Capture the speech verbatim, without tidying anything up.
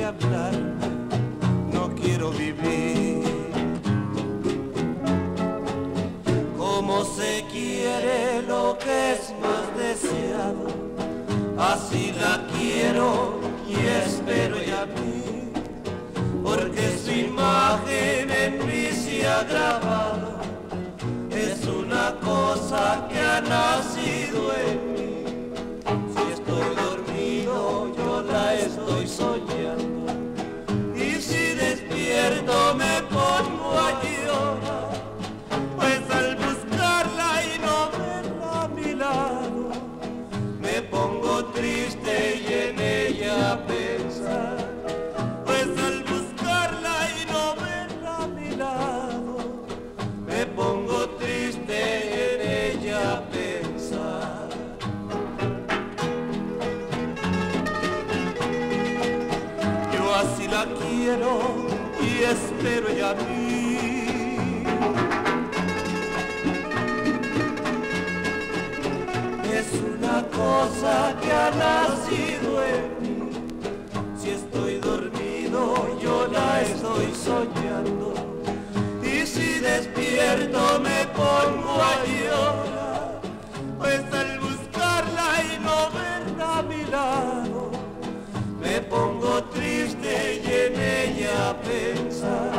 de hablarme, no quiero vivir. Como se quiere lo que es más deseado, así la quiero y espero y a mí, porque su imagen en mí se ha grabado, es una cosa que ha nacido en mí. Si estoy dormido yo la estoy soñando, y si despierto me pongo a llorar, pues al buscarla y no verla a mi lado, me pongo triste y en ella a pensar, pues al buscarla y no verla a mi lado, me pongo triste y en ella a pensar. Yo así la quiero y espero ella a mí. Es una cosa que ha nacido en mí. Si estoy dormido yo la estoy soñando, y si despierto me pongo a llorar, pues al buscarla y no verla a mi lado, me pongo triste y en ella a pensar,